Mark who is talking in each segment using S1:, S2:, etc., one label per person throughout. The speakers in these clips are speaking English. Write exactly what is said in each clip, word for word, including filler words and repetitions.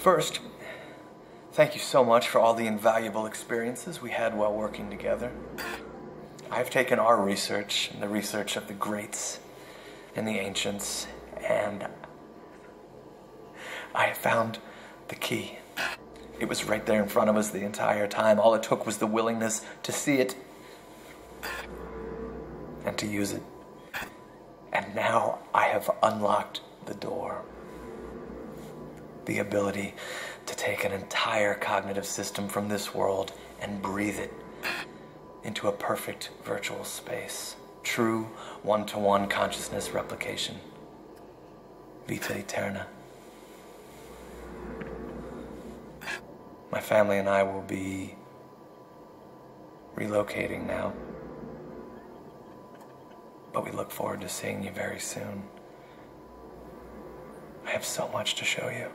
S1: First, thank you so much for all the invaluable experiences we had while working together. I've taken our research and the research of the greats and the ancients, and I have found the key. It was right there in front of us the entire time. All it took was the willingness to see it and to use it. And now I have unlocked the door. The ability to take an entire cognitive system from this world and breathe it into a perfect virtual space. True one-to-one consciousness replication. Vita Eterna. My family and I will be relocating now, but we look forward to seeing you very soon. I have so much to show you.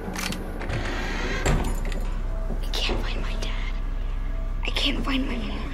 S2: Find my mom.